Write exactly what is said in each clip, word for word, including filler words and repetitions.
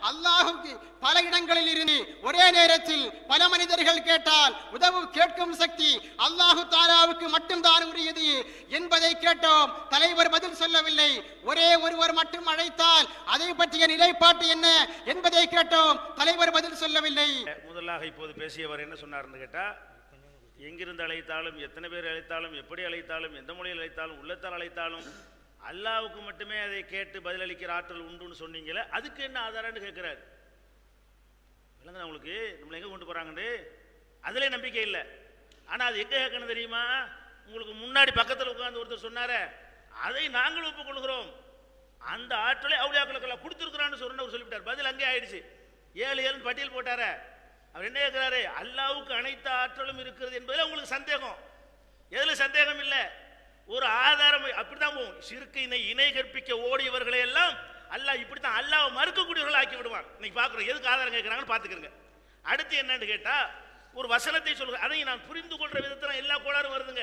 அல்லாஹுக்கு பல இடங்களில் இருந்து ஒரே நேரத்தில் பல மனிதர்கள் கேட்டால் உதவு கேட்கும் சக்தி அல்லாஹு தாலாவுக்கு மட்டும்தான் உரியது என்பதை கேட்டோம். தலைவர் பதில் சொல்லவில்லை. ஒரே ஒருவர் மட்டும் அழைத்தால் அதை பற்றிய நிலைப்பாட்டு என்ன என்பதை கேட்டோம். தலைவர் பதில் சொல்லவில்லை. முதலாக இப்போது பேசியவர் என்ன சொன்னார்னு கேட்டா, எங்கிருந்து அழைத்தாலும் எத்தனை பேர் அழைத்தாலும் எப்படி அழைத்தாலும் எந்த மொழியில் அழைத்தாலும் உள்ளத்தால் அழைத்தாலும் அல்லாவுக்கு மட்டுமே அதை கேட்டு பதிலளிக்கிற ஆற்றல் உண்டுன்னு சொன்னீங்களே, அதுக்கு என்ன ஆதாரம்னு கேட்கிறாரு. இல்லைங்க உங்களுக்கு நம்மளை எங்கே கொண்டு போகிறாங்கன்னு அதிலே நம்பிக்கை இல்லை. ஆனால் அது எங்கே கேட்கணும் தெரியுமா? உங்களுக்கு முன்னாடி பக்கத்தில் உட்கார்ந்து ஒருத்தர் சொன்னாரே, அதை நாங்கள் ஒப்புக்கொள்கிறோம், அந்த ஆற்றலை அவுளியாக்களுக்கெல்லாம் கொடுத்துருக்குறான்னு சொன்ன சொல்லிவிட்டார். பதில் அங்கே ஆயிடுச்சு. ஏழு ஏழு பட்டியல் போட்டார. அவர் என்ன கேட்கிறாரு? அல்லாவுக்கு அனைத்து ஆற்றலும் இருக்கிறது என்பதில் உங்களுக்கு சந்தேகம். எதில் சந்தேகம் இல்லை, ஒரு ஆதாரம் அப்படித்தான் போகும். சிறுக்கினை இணை கற்பிக்க ஓடியவர்களை எல்லாம் அல்லாஹ் இப்படித்தான் அல்லாஹ் மறுக்கக்கூடியவர்கள் ஆக்கி விடுவான். இன்னைக்கு பார்க்குறோம். எதுக்கு ஆதாரம் கேட்குறாங்கன்னு பார்த்துக்கிறங்க. அடுத்து என்னன்னு கேட்டா, ஒரு வசனத்தை சொல்லுங்க, அதை நான் புரிந்து கொள்ற விதத்தில் எல்லா கோளாறும் வருதுங்க.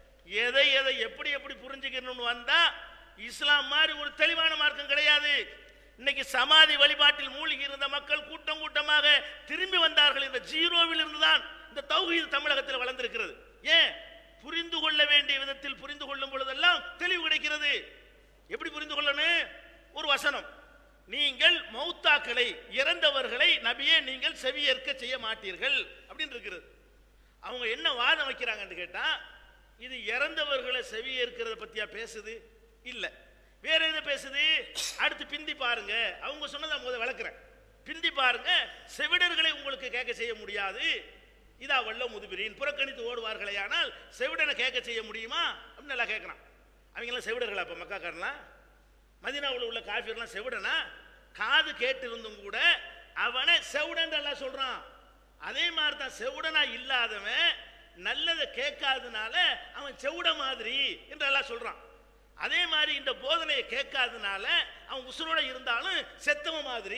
எதை எதை எப்படி எப்படி புரிஞ்சுக்கணும்னு வந்தா இஸ்லாம் மாதிரி ஒரு தெளிவான மார்க்கம் கிடையாது. இன்னைக்கு சமாதி வழிபாட்டில் மூழ்கி இருந்த மக்கள் கூட்டம் கூட்டமாக திரும்பி வந்தார்கள். இந்த ஜீரோவில் இருந்துதான் இந்த தௌஹீத் தமிழகத்தில் வளர்ந்திருக்கிறது. ஏன்? புரிந்து கொள்ள வேண்டிய விதத்தில் புரிந்து கொள்ளும் பொழுதெல்லாம் தெளிவு கிடைக்கிறது. எப்படி புரிந்து கொள்ளணும்? ஒரு வசனம், நீங்கள் மௌத்தாக்களை இறந்தவர்களை நபியே நீங்கள் செவியேற்க செய்ய மாட்டீர்கள் அப்படின்னு இருக்கிறது. அவங்க என்ன வாதம் வைக்கிறாங்கன்னு கேட்டா, இது இறந்தவர்களை செவியேற்கிறத பத்தியா பேசுது? இல்ல, வேற எதை பேசுது? அடுத்து பிந்தி பாருங்க. அவங்க சொன்னதை முதல்ல விளக்குறேன். பிந்தி பாருங்க, செவிடர்களை உங்களுக்கு கேட்க செய்ய முடியாது. இதா வல்ல முதுபிரின் புறக்கணித்து ஓடுவார்களே, ஆனால் செவிடனை கேட்க செய்ய முடியுமா அப்படின்னு நல்லா கேட்கறான். அவங்க எல்லாம் செவிடர்களா? அப்ப மக்காக்காரலாம் மதீனாவுல உள்ள காஃபிர்லாம் செவிடனா? காது கேட்டு இருந்தும் கூட அவனை செவிடன் எல்லாம் சொல்றான். அதே மாதிரி தான் செவிடனா இல்லாதவன் நல்லதை கேட்காதனால அவன் செவிட மாதிரி என்றெல்லாம் சொல்றான். அதே மாதிரி இந்த போதனையை கேட்காதனால அவன் உசுரோட இருந்தாலும் செத்தவ மாதிரி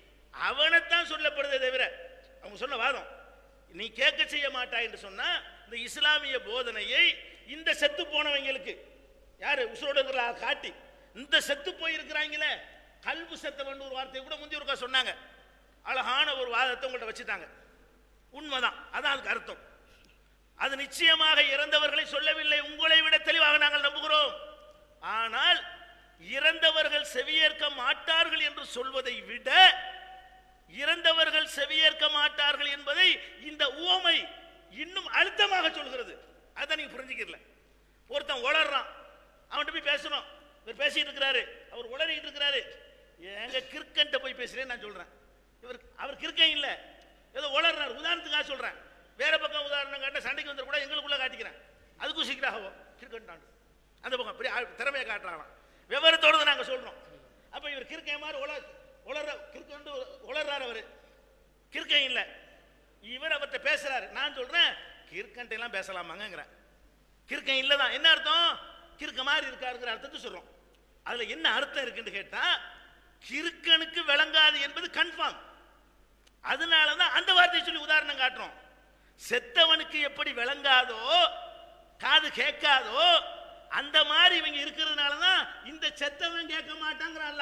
அவனைத்தான் சொல்லப்படுதே தவிர, அவங்க சொன்ன வாதம் நீ கேட்க செய்ய மாட்டாய் என்று சொன்னா, இந்த இஸ்லாமிய போதனையை இந்த செத்து போனவங்களுக்கு யாரு உசுரோட இருக்கிற காட்டி இந்த செத்து போயிருக்கிறாங்களே, கல்பு செத்தவன் ஒரு வார்த்தையை கூட முந்தி ஒருக்கா சொன்னாங்க. அழகான ஒரு வாதத்தை உங்கள்கிட்ட வச்சுட்டாங்க. உண்மைதான், அதான் அதுக்கு அர்த்தம். அது நிச்சயமாக இறந்தவர்களை சொல்லவில்லை. உங்களை விட தெளிவாக நாங்கள் நம்புகிறோம். ஆனால் இறந்தவர்கள் செவியேற்க மாட்டார்கள் என்று சொல்வதை விட இறந்தவர்கள் செவியேற்க மாட்டார்கள் என்பதை இந்த உவமை இன்னும் அழுத்தமாக சொல்கிறது. அதை நீங்க புரிஞ்சுக்கல. ஒருத்தன் உளறான், அவன்கிட்ட போய் பேசணும். இவர் பேசிட்டு இருக்கிறாரு, அவர் உளறிட்டு இருக்கிறாரு. எங்க கிறுக்கன்ட்ட போய் பேசுறேன் நான் சொல்றேன். இவர் அவர் கிறுக்கன் இல்ல, ஏதோ உளறாரு. உதாரணத்துக்காக சொல்றேன். வேற பக்கம் உதாரணம் காட்ட சண்டைக்கு வந்து கூட எங்களுக்குள்ள காட்டிக்கிறேன். அதுக்கும் சீக்கிரம் கிறுக்கன் அந்த பக்கம் பெரிய திறமையை காட்டுறாங்களாம். விவரத்தோடு நாங்க சொல்றோம். அப்ப இவர் கிறுக்கன் மாதிரி உள உளற கிறுக்கன் உளறாரு. அவரு கிறுக்கன் இல்ல, இவர் அவர்கிட்ட பேசுறாரு. நான் சொல்றேன் கிறுக்கன்ட்ட எல்லாம் பேசலாமாங்கிறேன். கிறுக்கன் இல்லதான். என்ன அர்த்தம்? கிறுக்க மாதிரி இருக்காருங்கிற அர்த்தத்தை சொல்றோம். அதுல என்ன அர்த்தம் இருக்குன்னு கேட்டா, கிறுக்கனுக்கு விளங்காது என்பது கன்ஃபார்ம். அதனாலதான் அந்த வார்த்தையை சொல்லி உதாரணம் காட்டுறோம். செத்தவனுக்கு எப்படி விளங்காதோ, காது கேட்காதோ, அந்த மாதிரி இவங்க இருக்கிறதுனாலதான் இந்த செத்தவன் கேட்க மாட்டாங்கிறான்ல.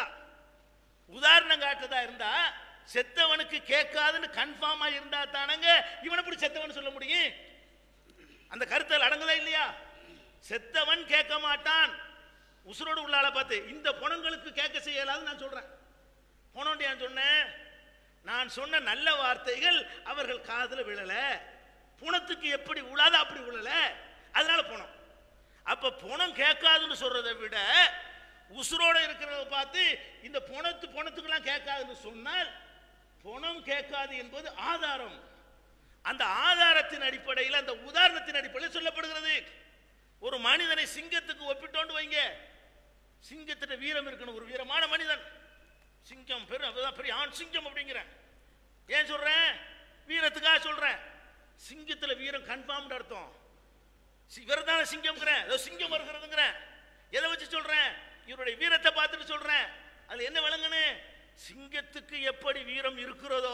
உதாரணம் காட்டுறதா இருந்தா, செத்தவனுக்கு கேட்காதுன்னு கன்ஃபார்மா இருந்தா தானங்க இவனை எப்படி செத்தவன் சொல்ல முடியும்? அந்த கருத்தில் அடங்குதா இல்லையா? செத்தவன் கேட்க மாட்டான். உசுரோடு உள்ளால பார்த்து இந்த பொணங்களுக்கு கேட்க செய்யலாது நான் சொல்றேன். பொணோண்டி நான் சொன்னேன், நான் சொன்ன நல்ல வார்த்தைகள் அவர்கள் காதுல விழல. புணத்துக்கு எப்படி உழாத அப்படி உழல, அதனால பொணம். அப்ப பொணம் கேட்காதுன்னு சொல்றதை விட உசுரோட இருக்கிறத பார்த்து இந்த பொணத்து பொணத்துக்கெல்லாம் கேட்காதுன்னு சொன்னால், பொணம் கேட்காது என்பது ஆதாரம். அந்த ஆதாரத்தின் அடிப்படையில், அந்த உதாரணத்தின் அடிப்படையில் சொல்லப்படுகிறது. ஒரு மனிதனை சிங்கத்துக்கு ஒப்பிட்டோண்டு வைங்க. சிங்கத்திட்ட வீரம் இருக்கணும். ஒரு வீரமான மனிதன் சிங்கம் பெரும் பெரிய ஆண் சிங்கம் அப்படிங்கிற. ஏன் சொல்றேன்? வீரத்துக்காக சொல்றேன். சிங்கத்துல வீரம் கன்ஃபார்ம் அர்த்தம். இவர்தான சிங்கம்ங்கிறேன், சிங்கம் வருகிறதுங்கிறேன். எதை வச்சு சொல்றேன்? இவருடைய வீரத்தை பார்த்துட்டு சொல்றேன். அதுல என்ன விளங்கணும்? சிங்கத்துக்கு எப்படி வீரம் இருக்கிறதோ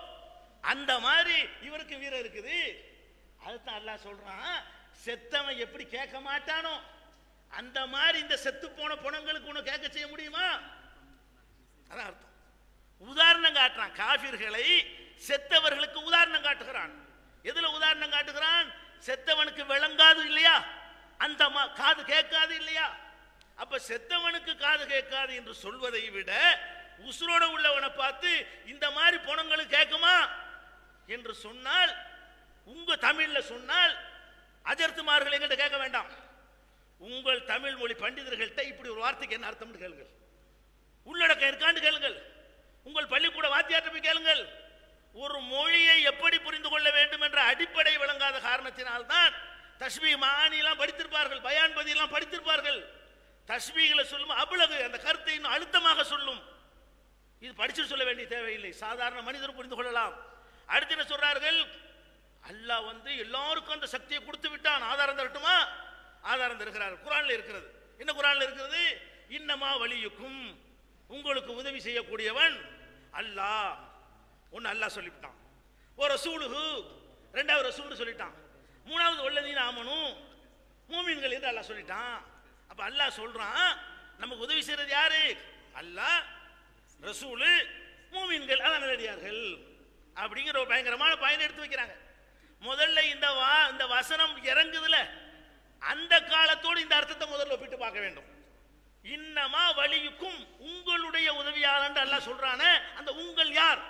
அந்த மாதிரி இவருக்கு வீரம் இருக்குது. அதுதான் அல்லாஹ் சொல்றான், செத்தவன் எப்படி கேட்க மாட்டானோ அந்த மாதிரி இந்த செத்து போன பொணங்களுக்கு உன்னை கேட்க செய்ய முடியுமா? அதான் அர்த்தம். உதாரணம் காட்டுறான். காஃபிர்களை செத்தவர்களுக்கு உதாரணம் காட்டுகிறான். எதுல உதாரணம் காட்டுகிறான்? செத்தவனுக்கு விளங்காது இல்லையா, அந்த காது கேட்காது இல்லையா. அப்ப செத்தவனுக்கு காது கேட்காது என்று சொல்வதை விட உசுரோட உள்ளவனை பார்த்து இந்த மாதிரி பொணங்களுக்கு கேட்குமா என்று சொன்னால், உங்க தமிழ்ல சொன்னால் அஜர்த்துமார்கள் எங்கிட்ட கேட்க வேண்டாம், உங்கள் தமிழ் மொழி பண்டிதர்கள்ட்ட இப்படி ஒரு வார்த்தைக்கு என்ன அர்த்தம் கேளுங்கள், உள்ளடக்கம் இருக்கான்னு கேளுங்கள், உங்கள் பள்ளிக்கூட வாத்தியார்ட்ட போய் கேளுங்கள். ஒரு மொழியை எப்படி புரிந்து கொள்ள வேண்டும் என்ற அடிப்படை விளங்காத காரணத்தினால்தான் தஸ்பீ மானிலாம் படித்திருப்பார்கள், பயான் பதிலாம் படித்திருப்பார்கள். தஸ்பீகளை சொல்லும் அவ்வளவு அந்த கருத்தை இன்னும் அழுத்தமாக சொல்லும். இது படிச்சு சொல்ல வேண்டிய தேவையில்லை, சாதாரண மனிதர் புரிந்து கொள்ளலாம். அடுத்து என்ன சொல்றார்கள்? அல்லாஹ் வந்து எல்லாருக்கும் அந்த சக்தியை கொடுத்து விட்டான். ஆதாரம் தரட்டுமா? ஆதாரம் தருகிறார். குர்ஆன்ல இருக்கிறது. என்ன குர்ஆன்ல இருக்கிறது? இன்னமா வலியுக்கும், உங்களுக்கு உதவி செய்யக்கூடியவன் அல்லாஹ். ஒன்னு அல்லாஹ் சொல்லிவிட்டான். ஒரு ரசூலுஹு, ரெண்டாவது ரசூல் சொல்லிட்டான். மூணாவது வல்லதீன ஆமனு, மூமின்கள் என்று அல்லாஹ் சொல்லிட்டான். அப்ப அல்லாஹ் சொல்றான், நமக்கு உதவி செய்யறது யாரு? அல்லாஹ், ரசூலு, மூமின்கள், அதான் நல்லடியார்கள் அப்படிங்கிற ஒரு பயங்கரமான பயன் எடுத்து வைக்கிறாங்க. முதல்ல இந்த வா இந்த வசனம் இறங்குதுல, அந்த காலத்தோடு இந்த அர்த்தத்தை முதல்ல ஒப்பிட்டு பார்க்க வேண்டும். இன்னமா வலியுக்கும், உங்களுடைய உதவியாளன் அல்லாஹ் சொல்றானே, அந்த உங்கள் யார்?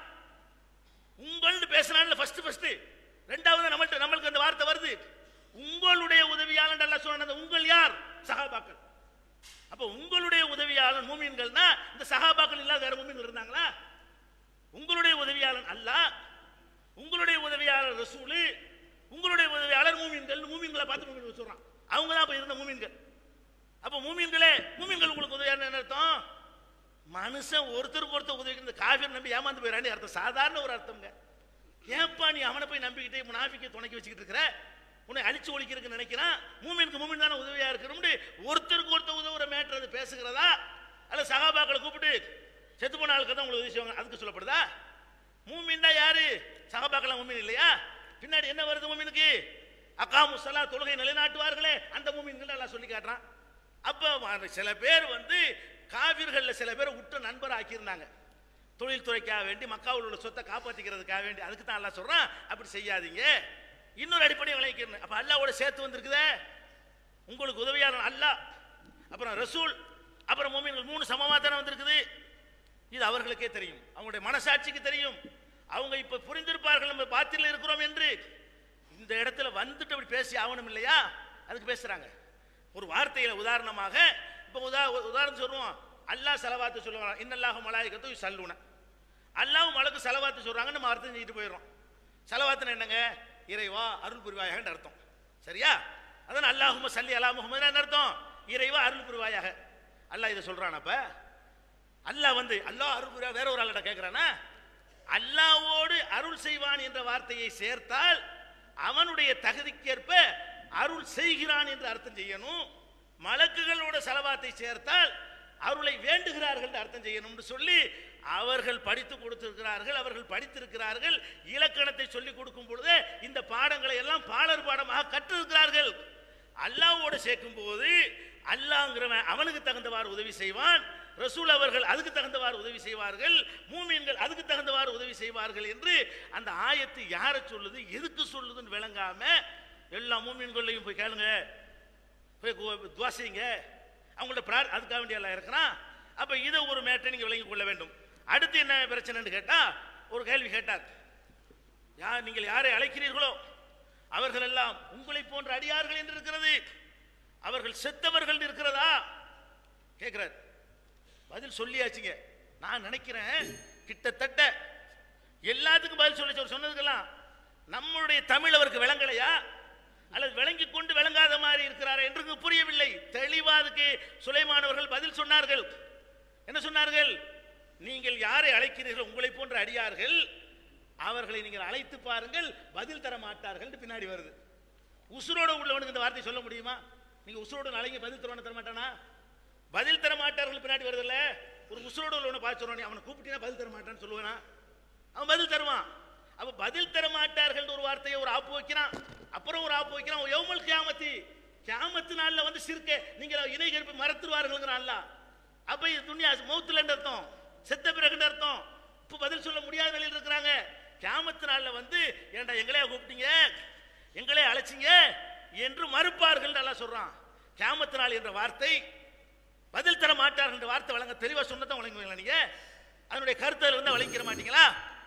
உங்கள் பேசுறான்ல ஃபர்ஸ்ட் ஃபர்ஸ்ட். ரெண்டாவது நம்மள்ட்ட நம்மளுக்கு அந்த வார்த்தை வருது, உங்களுடைய உதவியாளன் அல்லாஹ் சொல்றானே, அந்த உங்கள் யார்? சஹாபாக்கள். அப்ப உங்களுடைய உதவியாளன் மூமின்கள்னா இந்த சஹாபாக்கள் இல்லாத வேற மூமின்கள் இருந்தாங்களா? உங்களுடைய உதவியாளன் அல்லாஹ், உங்களுடைய உதவியாளர் ரசூலு, உங்களுடைய உதவியாளர் மூமின்கள். மூமின்களை பார்த்து மூமின்கள் சொல்றான், அவங்க தான் அப்ப இருந்த மூமின்கள். அப்ப மூமின்களே, மூமின்கள் உங்களுக்கு உதவியாளர் என்ன அர்த்தம்? மனுஷன் ஒருத்தருக்கு ஒருத்தர் உதவிக்கிற காஃபிர் நம்பி ஏமாந்து போயிடான்னு அர்த்தம். சாதாரண ஒரு அர்த்தம்ங்க. ஏப்பா நீ அவனை போய் நம்பிக்கிட்டே முனாஃபிக்கை துணைக்கி வச்சுக்கிட்டு இருக்கிற, உன்னை அழிச்சு ஒழிக்கிறதுக்கு நினைக்கிறான், மூமினுக்கு மூமின் தானே உதவியா இருக்கணும்னு ஒருத்தருக்கு ஒருத்தர் உதவுற மேட்டர் அது பேசுகிறதா? அல்ல சஹாபாக்களை கூப்பிட்டு செத்து போன ஆளுக்கு தான் உங்களுக்கு உதவி செய்வாங்க அதுக்கு சொல்லப்படுதா? மூமின் தான் யாரு? சஹாபாக்கள் மூமின் இல்லையா? பின்னாடி என்ன வருது மூமினுக்கு? அகாமு ஸலா, தொழுகை நிலைநாட்டுவார்களே, அந்த மூமின்கள் எல்லாம் சொல்லி காட்டுறான். அப்ப சில பேர் வந்து காவிர்கள்ல சில பேரை விட்டு நண்பர் ஆக்கியிருந்தாங்க, தொழில்துறைக்காக வேண்டி, மக்காவில் உள்ள சொத்தை காப்பாற்றிக்கிறதுக்காக வேண்டி. அதுக்கு தான் அல்லாஹ் சொல்றான், அப்படி செய்யாதீங்க. இன்னொரு அடிப்படை விளங்கிக்கிறேன். அப்ப அல்லாஹ்வோட சேர்த்து வந்திருக்குதே, உங்களுக்கு உதவியாளர் அல்லாஹ், அப்புறம் ரசூல், அப்புறம் மூமின்கள், மூணு சமமா தானே வந்திருக்குது. இது அவர்களுக்கே தெரியும், அவங்களுடைய மனசாட்சிக்கு தெரியும். அவங்க இப்ப புரிந்திருப்பார்கள் நம்ம பாத்தில இருக்கிறோம் என்று. இந்த இடத்துல வந்துட்டு அப்படி பேசி ஆகணும் இல்லையா? அதுக்கு பேசுறாங்க. ஒரு வார்த்தையில உதாரணமாக இப்ப உதா உதாரணம் சொல்லுவோம், அல்லாஹ் ஸலவாத்து சொல்லுவாங்க, இன்னல்லாஹு மலாயிகத்து யுஸல்லூன, அல்லாஹ் மலக்கு ஸலவாத்து சொல்றாங்க, நம்ம அர்த்தம் செஞ்சுட்டு போயிடுறோம். ஸலவாத்துன்னா என்னங்க? இறைவா அருள் புரிவாயாக அர்த்தம். சரியா? அதான் அல்லாஹும்ம ஸல்லி அலா முஹம்மதுன்னு அர்த்தம், இறைவா அருள் புரிவாயாக. அல்லாஹ் இதை சொல்றான். அப்ப அல்லாஹ் வந்து அல்லாஹ் அருள் புரிவா வேற ஒரு ஆள்கிட்ட கேட்கிறானா? அல்லாஹ்வோடு அருள் செய்வான் என்ற வார்த்தையை சேர்த்தால் அவனுடைய தகுதிக்கேற்ப அருள் செய்கிறான் என்று அர்த்தம் செய்யணும். மலக்குகளோட ஸலவாத்தை சேர்த்தால் அருளை வேண்டுகிறார்கள் அர்த்தம் செய்யணும்னு சொல்லி அவர்கள் படித்து கொடுத்திருக்கிறார்கள். அவர்கள் படித்திருக்கிறார்கள். இலக்கணத்தை சொல்லிக் கொடுக்கும் பொழுது இந்த பாடங்களை எல்லாம் பாடர் பாடமாக கற்றிருக்கிறார்கள். அல்லாஹ்வோடு சேர்க்கும் போது அல்லாஹ்ங்கிறவன் அவனுக்கு தகுந்தவாறு உதவி செய்வான், ரசூல் அவர்கள் அதுக்கு தகுந்தவாறு உதவி செய்வார்கள், மூமின்கள் அதுக்கு தகுந்தவாறு உதவி செய்வார்கள் என்று அந்த ஆயத்து யாரை சொல்லுது, எதுக்கு சொல்லுதுன்னு விளங்காம எல்லா மூமின்களையும் போய் கேளுங்க, போய் துவா செய்யுங்க, அவங்கள்ட்ட பிரார் அதுக்காக வேண்டிய எல்லாம் இருக்கிறான். அப்ப இதை ஒரு மேட்டை நீங்க விளங்கிக் கொள்ள வேண்டும். அடுத்து என்ன பிரச்சனைன்னு கேட்டா, ஒரு கேள்வி கேட்டார், யார் நீங்கள் யாரை அழைக்கிறீர்களோ அவர்கள் எல்லாம் உங்களை போன்ற அடியார்கள் என்று இருக்கிறது, அவர்கள் செத்தவர்கள் இருக்கிறதா கேட்கிறார். பதில் சொல்லியாச்சுங்க. நான் நினைக்கிறேன் கிட்டத்தட்ட எல்லாத்துக்கும் பதில் சொல்லி சொன்னதுக்கெல்லாம் நம்மளுடைய தமிழ் அவருக்கு விளங்கலையா அல்லது விளங்கி கொண்டு விளங்காத மாதிரி இருக்கிறாரா என்று புரியவில்லை. தெளிவாதுக்கு சுலைமான் அவர்கள் பதில் சொன்னார்கள். என்ன சொன்னார்கள்? நீங்கள் யாரை அழைக்கிறீர்கள் உங்களை போன்ற அடியார்கள், அவர்களை நீங்கள் அழைத்து பாருங்கள், பதில் தர மாட்டார்கள். பின்னாடி வருது. உசுரோட உள்ளவனுக்கு இந்த வார்த்தை சொல்ல முடியுமா? நீங்க உசுரோட அழைங்க, பதில் தருவான தர மாட்டானா? பதில் தர மாட்டார்கள் பின்னாடி வருதுல்ல. ஒரு உசுரோட உள்ளவனை பார்த்து சொல்றானே, அவனை கூப்பிட்டீங்கன்னா பதில் தர மாட்டான்னு சொல்லுவானா? அவன் பதில் தருவான். அப்ப பதில் தர மாட்டார்கள் ஒரு வார்த்தையை ஒரு ஆப்பு வைக்கிறான், அப்புறம் ஒரு ஆப்பு வைக்கிறான். யௌமல் கியாமத்தி, கியாமத்து நாள்ல வந்து சிறுக்க நீங்க இணை கற்பை மறத்துவார்கள் அல்லாஹ். அப்ப இது துன்யா மௌத்துல அர்த்தம், செத்த பிறகு அர்த்தம். அப்ப பதில் சொல்ல முடியாத நிலையில் இருக்கிறாங்க. கியாமத்து நாள்ல வந்து ஏண்டா எங்களே கூப்பிட்டீங்க, எங்களே அழைச்சிங்க என்று மறுப்பார்கள். அல்லாஹ் சொல்றான். கியாமத்து நாள் என்ற வார்த்தை பதில் தர மாட்டார்கள் என்ற வார்த்தை வழங்க தெளிவா சொன்னதான் வழங்குவீங்களா நீங்க? அதனுடைய கருத்துல இருந்து வழங்கிட மாட்டீங்களா?